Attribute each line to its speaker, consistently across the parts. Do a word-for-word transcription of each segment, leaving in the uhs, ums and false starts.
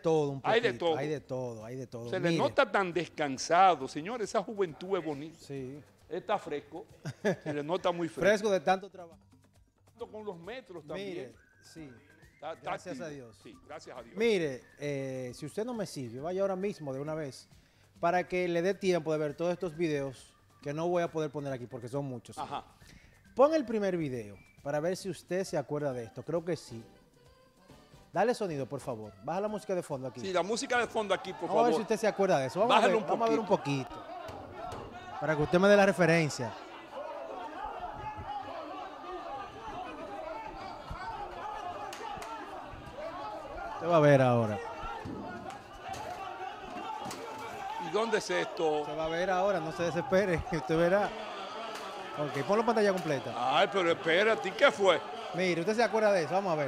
Speaker 1: todo un poquito.
Speaker 2: Hay de todo.
Speaker 1: Hay de todo, hay de todo.
Speaker 2: Se
Speaker 1: Mire.
Speaker 2: le nota tan descansado. Señor, esa juventud es bonita.
Speaker 1: Sí.
Speaker 2: Está fresco. Se le nota muy fresco.
Speaker 1: Fresco de tanto trabajo.
Speaker 2: Con los metros también.
Speaker 1: Mire, sí.
Speaker 2: Está- está
Speaker 1: Gracias
Speaker 2: activo.
Speaker 1: a Dios.
Speaker 2: Sí, gracias a Dios.
Speaker 1: Mire, eh, si usted no me sigue, vaya ahora mismo de una vez para que le dé tiempo de ver todos estos videos que no voy a poder poner aquí porque son muchos.
Speaker 2: Ajá.
Speaker 1: Pon el primer video para ver si usted se acuerda de esto. Creo que sí. Dale sonido, por favor. Baja la música de fondo aquí.
Speaker 2: Sí, la música de fondo aquí, por
Speaker 1: Vamos a ver
Speaker 2: favor.
Speaker 1: si usted se acuerda de eso. Vamos, a
Speaker 2: Bájalo
Speaker 1: ver,
Speaker 2: un
Speaker 1: vamos a ver un poquito. Para que usted me dé la referencia. Usted va a ver ahora.
Speaker 2: ¿Y dónde es esto?
Speaker 1: Se va a ver ahora, no se desespere. Usted verá. Ok, ponlo en pantalla completa.
Speaker 2: Ay, pero espérate, ¿y qué fue?
Speaker 1: Mire, usted se acuerda de eso. Vamos a ver.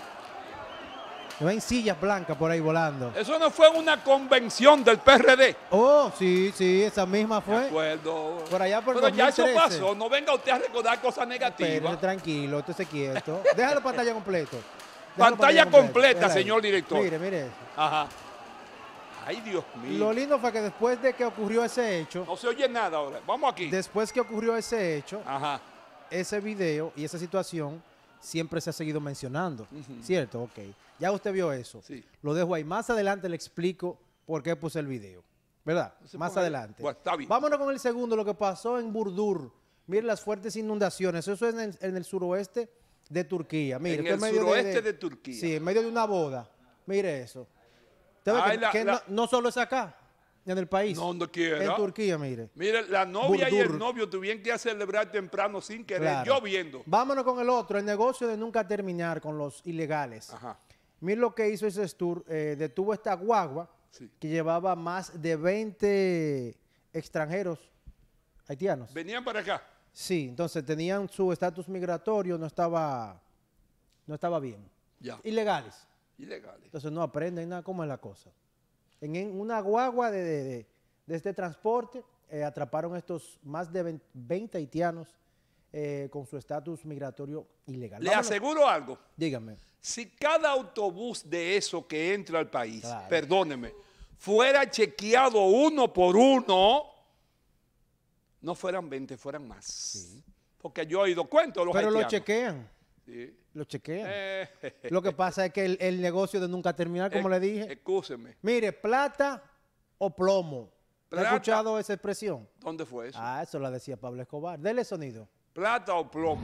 Speaker 1: Ven sillas blancas por ahí volando.
Speaker 2: Eso no fue una convención del P R D.
Speaker 1: Oh, sí, sí, esa misma
Speaker 2: De
Speaker 1: fue.
Speaker 2: acuerdo.
Speaker 1: Por allá por
Speaker 2: Pero ya eso
Speaker 1: dos mil trece.
Speaker 2: pasó. No venga usted a recordar cosas
Speaker 1: Espérese,
Speaker 2: negativas.
Speaker 1: tranquilo, usted se quieto. Déjalo pantalla completo. Déjalo
Speaker 2: Pantalla completa,
Speaker 1: Déjala ahí.
Speaker 2: señor director.
Speaker 1: Mire, mire eso.
Speaker 2: Ajá. Ay, Dios mío.
Speaker 1: Lo lindo fue que después de que ocurrió ese hecho,
Speaker 2: No se oye nada ahora. Vamos aquí.
Speaker 1: después que ocurrió ese hecho,
Speaker 2: Ajá.
Speaker 1: ese video y esa situación siempre se ha seguido mencionando. ¿Cierto? Ok. Ya usted vio eso.
Speaker 2: Sí.
Speaker 1: Lo dejo ahí. Más adelante le explico por qué puse el video. ¿Verdad?
Speaker 2: Se
Speaker 1: Más
Speaker 2: ponga ahí.
Speaker 1: adelante.
Speaker 2: Bueno, está bien.
Speaker 1: Vámonos con el segundo, lo que pasó en Burdur. Mire las fuertes inundaciones. Eso es en el, en el suroeste de Turquía. Mire,
Speaker 2: En
Speaker 1: esto
Speaker 2: el
Speaker 1: medio
Speaker 2: suroeste de Turquía.
Speaker 1: Sí, en medio de una boda. Mire eso. Usted ve
Speaker 2: Ay,
Speaker 1: que,
Speaker 2: la-
Speaker 1: que
Speaker 2: la-
Speaker 1: no, no solo es acá, en el país.
Speaker 2: No, donde quiera.
Speaker 1: En Turquía, mire.
Speaker 2: Mire, la novia y el
Speaker 1: Burdur.
Speaker 2: novio tuvieron que ir a celebrar temprano sin querer,
Speaker 1: Claro.
Speaker 2: lloviendo.
Speaker 1: Vámonos con el otro, el negocio de nunca terminar con los ilegales.
Speaker 2: Ajá.
Speaker 1: Mire lo que hizo ese tour, eh, detuvo esta guagua
Speaker 2: Sí.
Speaker 1: que llevaba más de veinte extranjeros haitianos.
Speaker 2: Venían para acá.
Speaker 1: Sí, entonces tenían su estatus migratorio, no estaba, no estaba bien.
Speaker 2: Ya.
Speaker 1: Ilegales.
Speaker 2: Ilegales.
Speaker 1: Entonces no aprenden nada, ¿cómo es la cosa? En, en una guagua de, de- de- de este transporte eh, atraparon estos más de veinte haitianos eh, con su estatus migratorio ilegal.
Speaker 2: Le
Speaker 1: Vámonos.
Speaker 2: aseguro algo.
Speaker 1: Dígame.
Speaker 2: Si cada autobús de eso que entra al país,
Speaker 1: Claro.
Speaker 2: perdóneme, fuera chequeado uno por uno, no fueran veinte, fueran más. Porque yo he oído cuentos de los
Speaker 1: Pero lo
Speaker 2: haitianos.
Speaker 1: chequean,
Speaker 2: Sí.
Speaker 1: lo chequean.
Speaker 2: Eh,
Speaker 1: Lo que pasa es que el, el negocio de nunca terminar, como
Speaker 2: eh,
Speaker 1: le dije,
Speaker 2: Excúseme.
Speaker 1: mire, plata o plomo. ¿Ha
Speaker 2: Plata.
Speaker 1: escuchado esa expresión?
Speaker 2: ¿Dónde fue eso?
Speaker 1: Ah, eso la decía Pablo Escobar. Dele sonido.
Speaker 2: ¿Plata o plomo?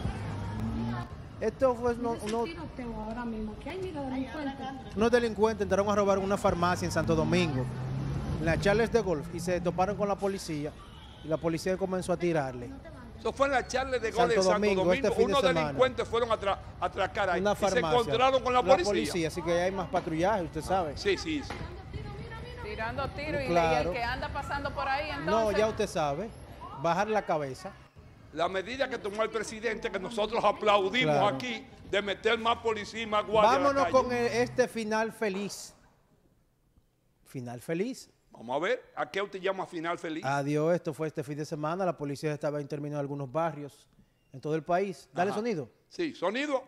Speaker 1: Esto fue uno- uno-
Speaker 3: tiroteo ahora mismo, que hay mira delincuentes.
Speaker 1: unos delincuentes entraron a robar una farmacia en Santo Domingo, en la Charles de Golf, y se toparon con la policía, y la policía comenzó a tirarle.
Speaker 2: Eso fue en la charla de
Speaker 1: Santo
Speaker 2: goles de Santo
Speaker 1: Domingo,
Speaker 2: Domingo.
Speaker 1: este fin de
Speaker 2: Unos
Speaker 1: semana.
Speaker 2: delincuentes fueron a, tra- a atracar ahí
Speaker 1: Una
Speaker 2: y se
Speaker 1: farmacia.
Speaker 2: encontraron con la policía.
Speaker 1: así que hay más patrullaje, usted sabe.
Speaker 2: Sí, sí, sí.
Speaker 4: Tirando tiros y-
Speaker 1: Claro.
Speaker 4: y el que anda pasando por ahí, entonces.
Speaker 1: No, ya usted sabe, bajar la cabeza.
Speaker 2: La medida que tomó el presidente, que nosotros aplaudimos
Speaker 1: Claro.
Speaker 2: aquí, de meter más policía y más guardia en la
Speaker 1: Vámonos
Speaker 2: calle.
Speaker 1: con el- este final feliz. Final feliz.
Speaker 2: Vamos a ver, ¿a qué usted llama final feliz?
Speaker 1: Adiós, esto fue este fin de semana. La policía estaba interviniendo en algunos barrios en todo el país. Dale
Speaker 2: Ajá.
Speaker 1: sonido.
Speaker 2: Sí, sonido.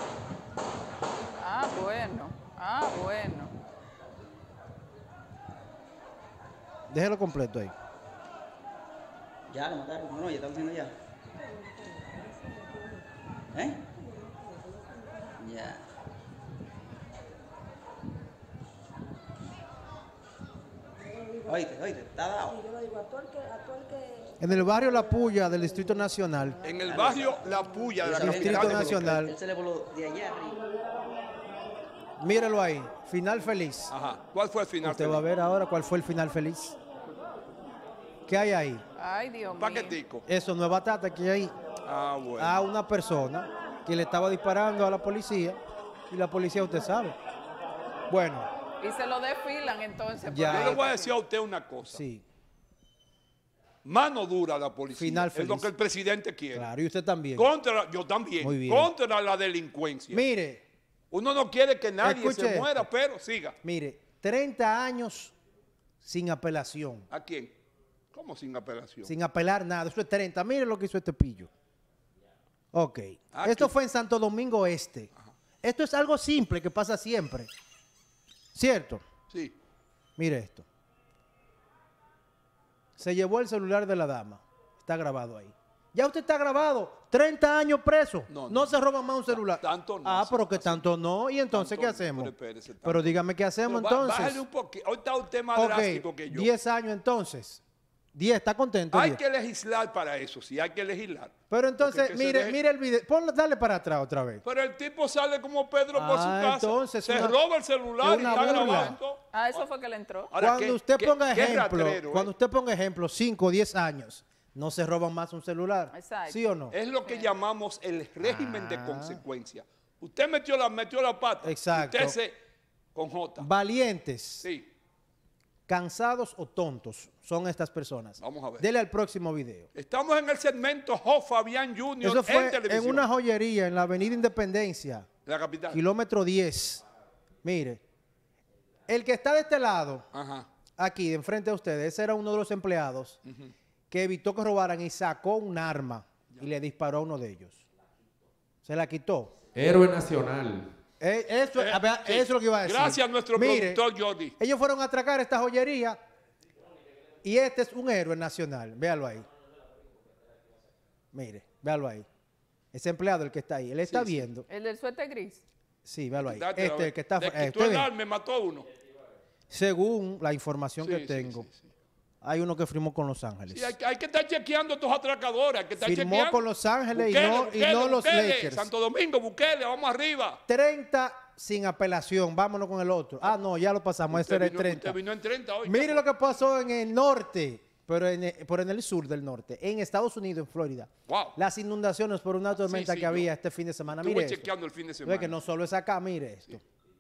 Speaker 4: Ah, bueno. Ah, bueno.
Speaker 1: Déjelo completo ahí.
Speaker 5: Ya lo mataron, no, no, ya están haciendo ya. ¿Eh? Ya. Oíste, oíste, está dado.
Speaker 1: En el barrio La Puya del Distrito Nacional,
Speaker 2: En el barrio La Puya de la
Speaker 1: Distrito
Speaker 2: capital de
Speaker 1: Nacional.
Speaker 5: Él se le voló de allá arriba.
Speaker 1: míralo ahí. Final feliz.
Speaker 2: Ajá. ¿Cuál fue el final
Speaker 1: Usted
Speaker 2: feliz?
Speaker 1: va a ver ahora cuál fue el final feliz. ¿Qué hay ahí?
Speaker 4: Ay, Dios mío.
Speaker 2: Paquetico.
Speaker 1: Eso no es batata que hay
Speaker 2: Ah, bueno.
Speaker 1: a una persona que le estaba disparando a la policía y la policía usted sabe. Bueno,
Speaker 4: Y se lo desfilan entonces. por
Speaker 1: Ya.
Speaker 2: Yo
Speaker 4: ahí.
Speaker 2: le voy a decir a usted una cosa.
Speaker 1: sí,
Speaker 2: Mano dura la policía.
Speaker 1: Final
Speaker 2: es lo
Speaker 1: feliz.
Speaker 2: que el presidente quiere.
Speaker 1: claro, y usted también.
Speaker 2: Contra, yo también.
Speaker 1: Muy bien.
Speaker 2: Contra la delincuencia.
Speaker 1: Mire,
Speaker 2: Uno no quiere que nadie
Speaker 1: Escuche
Speaker 2: se muera,
Speaker 1: esto.
Speaker 2: pero siga.
Speaker 1: mire, treinta años sin apelación,
Speaker 2: ¿A quién? ¿Cómo sin apelación?
Speaker 1: sin apelar nada. Eso es treinta. Mire lo que hizo este pillo. Ok.
Speaker 2: Ah,
Speaker 1: Esto
Speaker 2: que-
Speaker 1: fue en Santo Domingo Este. Esto es algo simple que pasa siempre. ¿Cierto?
Speaker 2: Sí.
Speaker 1: Mire esto. Se llevó el celular de la dama. Está grabado ahí. Ya usted está grabado. treinta años preso.
Speaker 2: No,
Speaker 1: No,
Speaker 2: no.
Speaker 1: se roba más un celular.
Speaker 2: Tanto no,
Speaker 1: Ah,
Speaker 2: sí,
Speaker 1: pero que
Speaker 2: así.
Speaker 1: tanto no. ¿Y entonces
Speaker 2: Tanto
Speaker 1: qué
Speaker 2: no,
Speaker 1: hacemos?
Speaker 2: pero espérese, tanto
Speaker 1: Pero dígame qué hacemos
Speaker 2: Pero ba-
Speaker 1: entonces.
Speaker 2: Bájale un poquito. Hoy está usted más
Speaker 1: Ok,
Speaker 2: drástico que yo.
Speaker 1: diez años entonces. diez, ¿está contento?
Speaker 2: Hay
Speaker 1: diez.
Speaker 2: que legislar para eso, sí, hay que legislar.
Speaker 1: Pero entonces,
Speaker 2: Porque que se
Speaker 1: mire,
Speaker 2: deje-
Speaker 1: mire el video. Ponlo, dale para atrás otra vez.
Speaker 2: Pero el tipo sale como Pedro por su
Speaker 1: Ah,
Speaker 2: casa,
Speaker 1: entonces,
Speaker 2: se
Speaker 1: una-
Speaker 2: roba el celular
Speaker 1: es
Speaker 2: y
Speaker 1: una
Speaker 2: está
Speaker 1: burla.
Speaker 2: grabando.
Speaker 4: Ah, eso fue que le entró.
Speaker 2: Ahora,
Speaker 1: Cuando
Speaker 2: qué-
Speaker 1: usted
Speaker 2: qué-
Speaker 1: ponga
Speaker 2: qué
Speaker 1: ejemplo,
Speaker 2: ratrero, ¿eh?
Speaker 1: cuando usted ponga ejemplo, cinco o diez años, no se roban más un celular.
Speaker 4: Exacto.
Speaker 1: ¿Sí o no?
Speaker 2: Es lo que llamamos el régimen de
Speaker 1: Ah.
Speaker 2: consecuencia. Usted metió la, metió la pata.
Speaker 1: Exacto.
Speaker 2: Usted se con J.
Speaker 1: Valientes,
Speaker 2: Sí.
Speaker 1: cansados o tontos son estas personas.
Speaker 2: Vamos a ver.
Speaker 1: Dele al próximo video.
Speaker 2: Estamos en el segmento Jo Fabián Junior
Speaker 1: Eso
Speaker 2: en
Speaker 1: fue
Speaker 2: televisión.
Speaker 1: en una joyería en la avenida Independencia,
Speaker 2: La capital.
Speaker 1: kilómetro diez. Mire, el que está de este lado,
Speaker 2: Ajá.
Speaker 1: aquí, de enfrente de ustedes, ese era uno de los empleados que evitó que robaran y sacó un arma y le disparó a uno de ellos. Se la quitó.
Speaker 6: Héroe nacional.
Speaker 1: Eh, eso,
Speaker 2: Eh,
Speaker 1: a ver,
Speaker 2: sí.
Speaker 1: eso es lo que iba a decir.
Speaker 2: Gracias a nuestro
Speaker 1: Mire,
Speaker 2: productor Jordi.
Speaker 1: ellos fueron a atracar esta joyería y este es un héroe nacional. Véalo ahí. Mire, véalo ahí. Ese empleado, el que está ahí, él está
Speaker 2: Sí, sí.
Speaker 1: viendo.
Speaker 4: El del suéter gris.
Speaker 1: Sí, véalo ahí.
Speaker 2: Dátela,
Speaker 1: Este,
Speaker 2: ve.
Speaker 1: el que está.
Speaker 2: Le
Speaker 1: eh,
Speaker 2: quitó
Speaker 1: usted
Speaker 2: el
Speaker 1: ve.
Speaker 2: arma, me mató a uno.
Speaker 1: Según la información
Speaker 2: Sí,
Speaker 1: que
Speaker 2: sí,
Speaker 1: tengo,
Speaker 2: sí, sí.
Speaker 1: hay uno que firmó con Los Ángeles.
Speaker 2: Sí, hay, que- hay que estar chequeando a estos atracadores. Hay que estar
Speaker 1: Firmó
Speaker 2: chequeando.
Speaker 1: con Los Ángeles y
Speaker 2: Bukele,
Speaker 1: no- y
Speaker 2: Bukele,
Speaker 1: no los
Speaker 2: Bukele,
Speaker 1: Lakers.
Speaker 2: Santo Domingo, Bukele, vamos arriba.
Speaker 1: treinta sin apelación. Vámonos con el otro. Ah, no, ya lo pasamos. Ese
Speaker 2: Usted
Speaker 1: era el
Speaker 2: vino-
Speaker 1: treinta.
Speaker 2: Usted vino en treinta hoy.
Speaker 1: Mire lo que pasó en el norte, pero en el, pero en el sur del norte, en Estados Unidos, en Florida.
Speaker 2: Wow.
Speaker 1: Las inundaciones por una tormenta
Speaker 2: sí,
Speaker 1: que
Speaker 2: yo
Speaker 1: había este fin de semana.
Speaker 2: Estuve
Speaker 1: Mire esto.
Speaker 2: chequeando el fin de
Speaker 1: Ve
Speaker 2: semana.
Speaker 1: que no solo es acá, mire esto.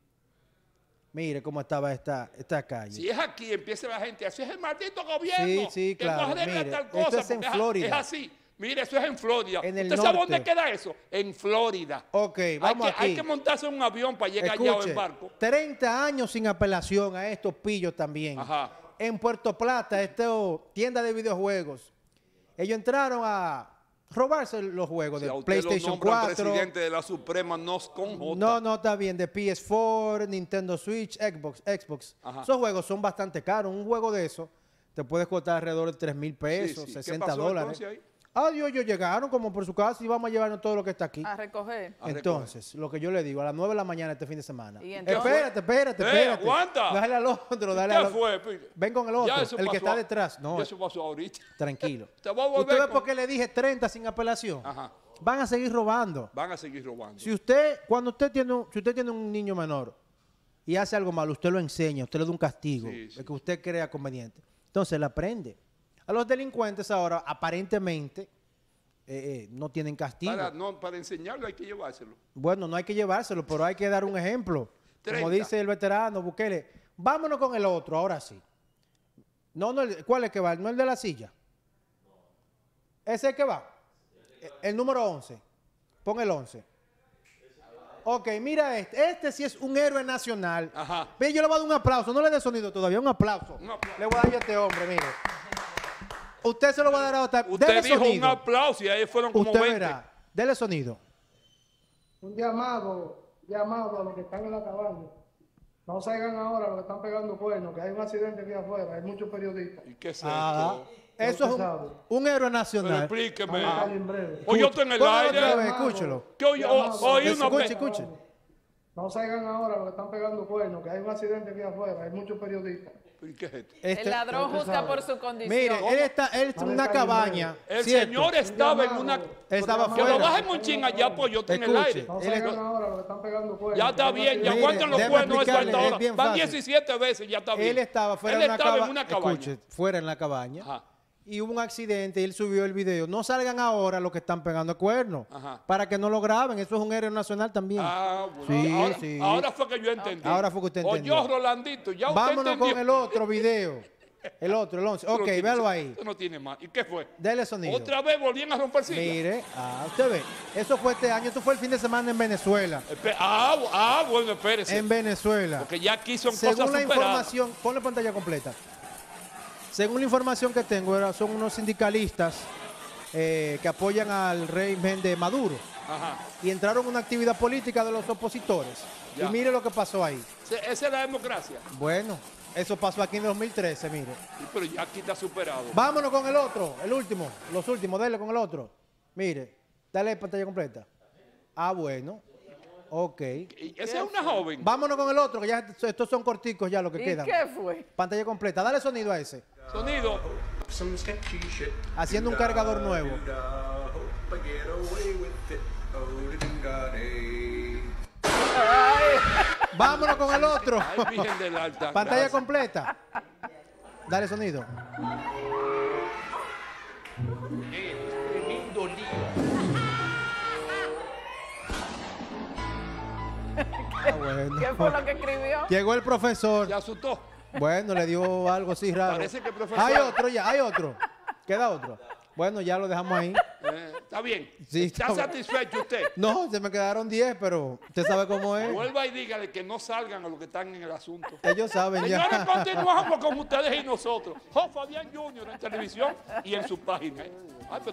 Speaker 1: Mire cómo estaba esta, esta calle.
Speaker 2: Si es aquí, empieza la gente, así es el maldito gobierno.
Speaker 1: Sí, sí,
Speaker 2: que
Speaker 1: claro,
Speaker 2: no arregla
Speaker 1: mire,
Speaker 2: tal
Speaker 1: esto
Speaker 2: cosa,
Speaker 1: es en
Speaker 2: porque
Speaker 1: Florida.
Speaker 2: Es así. Mire, eso es en Florida.
Speaker 1: En el
Speaker 2: ¿Usted sabe
Speaker 1: norte.
Speaker 2: dónde queda eso? En Florida.
Speaker 1: Ok, vamos
Speaker 2: hay que,
Speaker 1: aquí.
Speaker 2: Hay que montarse en un avión para llegar allá o
Speaker 1: Escuche,
Speaker 2: en barco.
Speaker 1: treinta años sin apelación a estos pillos también.
Speaker 2: Ajá.
Speaker 1: En Puerto Plata, esta tienda de videojuegos. Ellos entraron a robarse los juegos
Speaker 2: Si a
Speaker 1: de
Speaker 2: usted lo
Speaker 1: PlayStation
Speaker 2: nombran
Speaker 1: cuatro.
Speaker 2: presidente de la Suprema, no con J.
Speaker 1: No, no, está bien. De P S cuatro, Nintendo Switch, Xbox. Xbox.
Speaker 2: Ajá.
Speaker 1: Esos juegos son bastante caros. Un juego de eso te puede costar alrededor de tres mil pesos,
Speaker 2: Sí, sí. ¿Qué
Speaker 1: sesenta
Speaker 2: pasó
Speaker 1: dólares.
Speaker 2: entonces ahí?
Speaker 1: Ah, Dios, ellos llegaron como por su casa y vamos a llevarnos todo lo que está aquí.
Speaker 4: A recoger.
Speaker 2: A
Speaker 1: Entonces, lo que yo le digo, a las nueve de la mañana este fin de semana.
Speaker 4: ¿Y entonces?
Speaker 1: Espérate, espérate,
Speaker 2: Eh,
Speaker 1: espérate.
Speaker 2: aguanta.
Speaker 1: Dale al otro, dale
Speaker 2: ¿Qué
Speaker 1: al otro.
Speaker 2: fue? Pide?
Speaker 1: Ven con el otro,
Speaker 2: Ya eso
Speaker 1: el que
Speaker 2: pasó
Speaker 1: está
Speaker 2: a-
Speaker 1: detrás. No,
Speaker 2: ya eso pasó ahorita.
Speaker 1: tranquilo.
Speaker 2: Te voy a volver
Speaker 1: ¿Usted ve
Speaker 2: con-
Speaker 1: por qué le dije treinta sin apelación?
Speaker 2: Ajá.
Speaker 1: Van a seguir robando.
Speaker 2: Van a seguir robando.
Speaker 1: Si usted, cuando usted tiene un, si usted tiene un niño menor y hace algo malo, usted lo enseña, usted le da un castigo,
Speaker 2: Sí, sí.
Speaker 1: el que usted crea conveniente. Entonces, le aprende. A los delincuentes ahora, aparentemente, eh, eh, no tienen castigo.
Speaker 2: Para, no, para enseñarlo hay que llevárselo.
Speaker 1: Bueno, no hay que llevárselo, pero hay que dar un ejemplo. Como
Speaker 2: treinta.
Speaker 1: dice el veterano Bukele, vámonos con el otro, ahora sí. No, no, el- ¿cuál es que va? ¿No el de la silla? ¿Ese es el que va? El, el número once. Pon el once. Ok, mira este. Este sí es un héroe nacional.
Speaker 2: Ajá.
Speaker 1: Ve, yo le voy a dar un aplauso. No le dé sonido todavía, un aplauso.
Speaker 2: Un aplauso.
Speaker 1: Le voy a dar a este hombre, mire. Usted se lo va a dar a otra.
Speaker 2: Usted
Speaker 1: Dele
Speaker 2: dijo
Speaker 1: sonido.
Speaker 2: un aplauso y ahí fueron como
Speaker 1: Usted
Speaker 2: veinte.
Speaker 1: verá. Dele sonido.
Speaker 7: Un llamado, llamado a los que están en la cabaña. No salgan ahora los que están pegando cuernos, que hay un accidente aquí afuera, hay muchos periodistas.
Speaker 2: ¿Y qué es
Speaker 1: Ah,
Speaker 2: esto?
Speaker 1: eso es un,
Speaker 7: sabe.
Speaker 1: un héroe
Speaker 2: Pero
Speaker 1: nacional.
Speaker 2: explíqueme.
Speaker 7: Van a salir en breve.
Speaker 2: Oye, yo estoy en el
Speaker 1: Póngalo otra
Speaker 2: aire.
Speaker 1: vez, escúchelo.
Speaker 2: ¿Qué oí, o- oí una
Speaker 1: Escuche,
Speaker 2: vez?
Speaker 1: escuche.
Speaker 7: No salgan ahora los que están pegando cuernos, que hay un accidente aquí afuera, hay muchos periodistas.
Speaker 2: ¿Y qué es esto?
Speaker 1: Este-
Speaker 4: El ladrón
Speaker 7: usted
Speaker 4: juzga
Speaker 7: sabe.
Speaker 4: por su condición.
Speaker 1: Mire, él está él está en una cabaña.
Speaker 2: El
Speaker 1: ¿cierto?
Speaker 2: señor estaba en una...
Speaker 1: Él estaba
Speaker 2: Que lo
Speaker 1: afuera.
Speaker 2: bajen un ching allá, pues yo estoy en el
Speaker 1: Escuche.
Speaker 2: aire.
Speaker 7: No
Speaker 1: Él es-
Speaker 7: salgan ahora los que están pegando cuernos.
Speaker 2: Ya
Speaker 7: que
Speaker 2: está
Speaker 7: hay un
Speaker 2: bien, ya
Speaker 7: accidente.
Speaker 1: Mire,
Speaker 2: aguantan los
Speaker 1: déjame
Speaker 2: cuernos eso a
Speaker 1: explicarle,
Speaker 2: esta
Speaker 1: es
Speaker 2: hora.
Speaker 1: bien
Speaker 2: Van
Speaker 1: fácil.
Speaker 2: diecisiete veces, ya está bien.
Speaker 1: Él estaba fuera
Speaker 2: Él
Speaker 1: de una
Speaker 2: estaba
Speaker 1: caba-
Speaker 2: en una cabaña.
Speaker 1: Escuche, fuera en la cabaña.
Speaker 2: Ajá.
Speaker 1: Y hubo un accidente y él subió el video. No salgan ahora los que están pegando cuernos.
Speaker 2: Ajá.
Speaker 1: Para que no lo graben. Eso es un héroe nacional también.
Speaker 2: Ah, bueno.
Speaker 1: Sí,
Speaker 2: ahora,
Speaker 1: sí.
Speaker 2: ahora fue que yo entendí.
Speaker 1: Ahora fue que usted entendió.
Speaker 2: O yo, Rolandito, ya usted
Speaker 1: Vámonos
Speaker 2: entendió.
Speaker 1: con el otro video. El otro, el once.
Speaker 2: Eso no
Speaker 1: Ok,
Speaker 2: tiene-
Speaker 1: véalo ahí.
Speaker 2: Eso no tiene más. ¿Y qué fue?
Speaker 1: Dele sonido.
Speaker 2: Otra vez volvían a romper silla.
Speaker 1: Mire, ah, usted ve. Eso fue este año. Esto fue el fin de semana en Venezuela.
Speaker 2: Espe- Ah, bu- ah, bueno, espérese.
Speaker 1: En Venezuela.
Speaker 2: Porque ya aquí son
Speaker 1: Según
Speaker 2: cosas
Speaker 1: la
Speaker 2: superadas.
Speaker 1: información, ponle pantalla completa. Según la información que tengo, era- son unos sindicalistas eh, que apoyan al régimen de Maduro.
Speaker 2: Ajá.
Speaker 1: Y entraron en una actividad política de los opositores.
Speaker 2: Ya.
Speaker 1: Y mire lo que pasó ahí.
Speaker 2: Se- Esa es la democracia.
Speaker 1: Bueno, eso pasó aquí en dos mil trece, mire.
Speaker 2: Sí, pero ya aquí está superado.
Speaker 1: Vámonos con el otro, el último, los últimos, dale con el otro. Mire, dale pantalla completa. Ah, bueno. Ok.
Speaker 2: Y esa es una joven.
Speaker 1: Vámonos con el otro, que ya estos son corticos ya lo que
Speaker 4: ¿Y
Speaker 1: quedan.
Speaker 4: qué fue?
Speaker 1: Pantalla completa, dale sonido a ese.
Speaker 2: Sonido.
Speaker 6: Some sketchy shit.
Speaker 1: Haciendo un cargador nuevo.
Speaker 6: Hope I get away with it. Oh,
Speaker 1: Vámonos con el otro.
Speaker 2: Ay, Virgen del Alta.
Speaker 1: Pantalla
Speaker 2: Gracias.
Speaker 1: completa. Dale sonido.
Speaker 6: tremendo lío.
Speaker 1: Ah, bueno.
Speaker 4: ¿Qué fue lo que escribió?
Speaker 1: Llegó el profesor.
Speaker 2: Se asustó.
Speaker 1: Bueno, le dio algo así raro.
Speaker 2: Parece que el profesor-
Speaker 1: Hay otro ya, hay otro. Queda otro. Bueno, ya lo dejamos ahí.
Speaker 2: Eh, está bien.
Speaker 1: Sí,
Speaker 2: ¿Está
Speaker 1: está bien.
Speaker 2: satisfecho usted?
Speaker 1: No, se me quedaron diez, pero usted sabe cómo es.
Speaker 2: Vuelva y dígale que no salgan a los que están en el asunto.
Speaker 1: Ellos saben ya.
Speaker 2: Señores, continuamos con ustedes y nosotros. Jo, Fabián Junior en televisión y en su página. ¿eh? Ay, pero